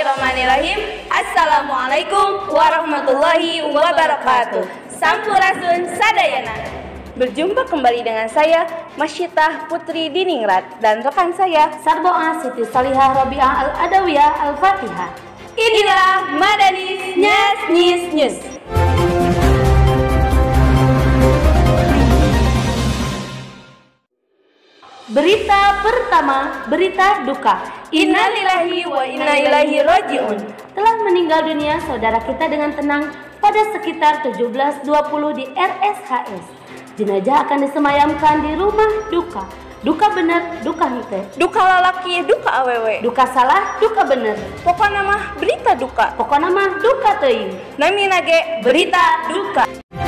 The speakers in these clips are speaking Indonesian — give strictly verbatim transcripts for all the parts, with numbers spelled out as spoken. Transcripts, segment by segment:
Bismillahirrahmanirrahim. Assalamualaikum warahmatullahi wabarakatuh. Sampurasun sadayana. Berjumpa kembali dengan saya Masyitah Putri Diningrat dan rekan saya Sarboa Siti Salihah Robiah Al-Adawiyah Al-Fatihah. Inilah Madanis Nyas Nyis Nyus. Berita pertama, berita duka. Innalillahi wa inna ilaihi raji'un. Telah meninggal dunia saudara kita dengan tenang pada sekitar tujuh belas dua puluh di R S H S. Jenazah akan disemayamkan di rumah duka. Duka bener, duka henteu. Duka lalaki, duka awewe. Duka salah, duka bener. Pokokna mah berita duka. Pokokna mah duka teuing. Namina ge berita duka.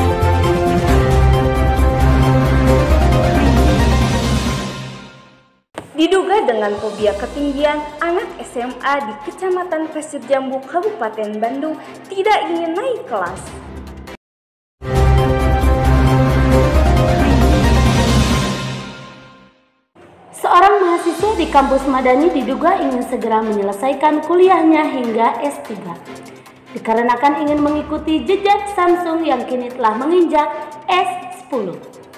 Diduga dengan fobia ketinggian, anak S M A di Kecamatan Pasir Jambu, Kabupaten Bandung tidak ingin naik kelas. Seorang mahasiswa di kampus Madani diduga ingin segera menyelesaikan kuliahnya hingga S tiga. Dikarenakan ingin mengikuti jejak Samsung yang kini telah menginjak S sepuluh.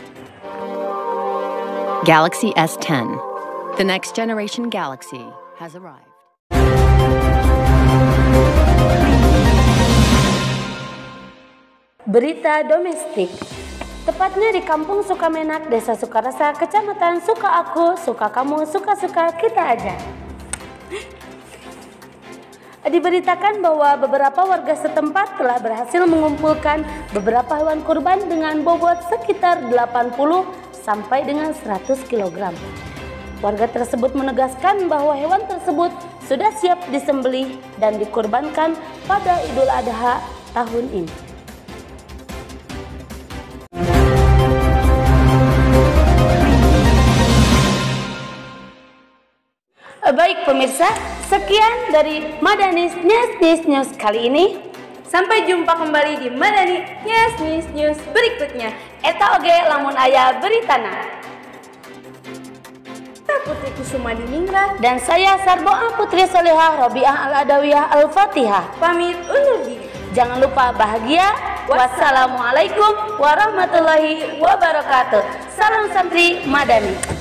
Galaxy S ten. The next generation Galaxy has arrived. Berita domestik. Tepatnya di Kampung Sukamenak, Desa Sukarasa, Kecamatan Suka Aku, Suka Kamu, Suka-Suka Kita Aja. Diberitakan bahwa beberapa warga setempat telah berhasil mengumpulkan beberapa hewan kurban dengan bobot sekitar delapan puluh sampai dengan seratus kilogram. Warga tersebut menegaskan bahwa hewan tersebut sudah siap disembelih dan dikurbankan pada Idul Adha tahun ini. Baik pemirsa, sekian dari Madanis Nyas Nyis Nyus kali ini. Sampai jumpa kembali di Madani Nyas Nyis Nyus berikutnya. Eta oge lamun aya beritana. Putri Kusuma Diningrat Dan saya Sarboa Putri Salihah Robiah Al-Adawiyah Al-Fatihah pamit undur diri. Jangan lupa bahagia. Wassalamualaikum warahmatullahi wabarakatuh. Salam santri Madani.